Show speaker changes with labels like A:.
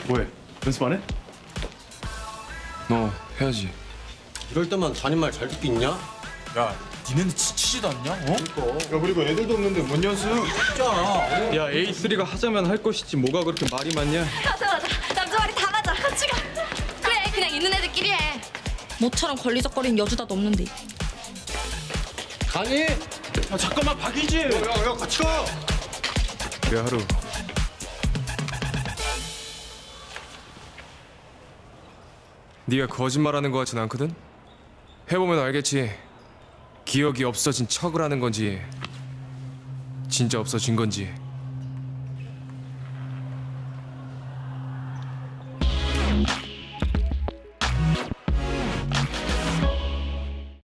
A: 뭐해? 연습 안 해?
B: 너 해야지.
C: 이럴 때만 담임말 잘 듣기 있냐?
D: 야, 니네는 지치지도 않냐? 어?
A: 야 그리고 애들도 없는데 뭔 연습?
B: 야 A3가 하자면 할 것이지 뭐가 그렇게 말이 많냐?
E: 맞아. 남자 말이 다 맞아. 같이 가. 그래, 그냥 있는 애들끼리 해. 모처럼 걸리적거리는 여주다도 없는데.
C: 가니?
D: 야, 잠깐만, 박이지!
A: 야 같이 가!
B: 그래 하루. 네가 거짓말하는 것 같진 않거든? 해보면 알겠지. 기억이 없어진 척을 하는 건지 진짜 없어진 건지.